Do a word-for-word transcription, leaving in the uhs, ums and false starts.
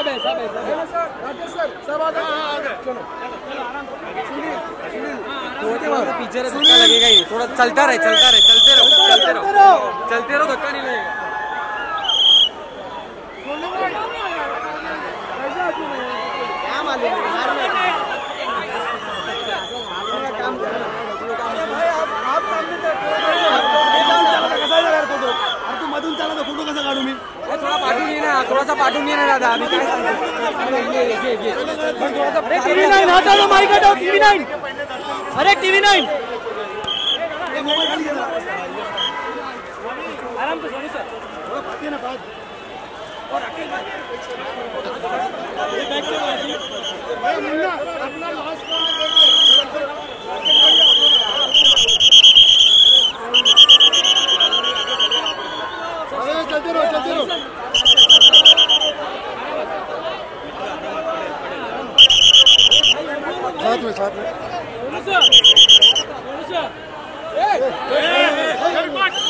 है सब है सर राजेश सर सब आ गए चलो सुनील सुनील थोड़ा पीछे धक्का लगेगा ही थोड़ा चलता रहे चलता रहे चलते रहो चलते रहो चलते रहो धक्का नहीं लगेगा क्या मालूम आप तू मधून चला तर फोटो कसा काढू मी थोडा पाठवून ये ना थोडासा पाठवून ये ना दादा आम्ही काय सांगतो अरे टीव्ही नाईन हटाओ माइक हटाओ टीव्ही नाईन अरे टीव्ही नाईन आराम से सोनू सर थोड़ा पाटिए ना बात और अकेले बैक से भाई मुन्ना अपना लास्ट चलते रहो चलते रहो साथ में साथ में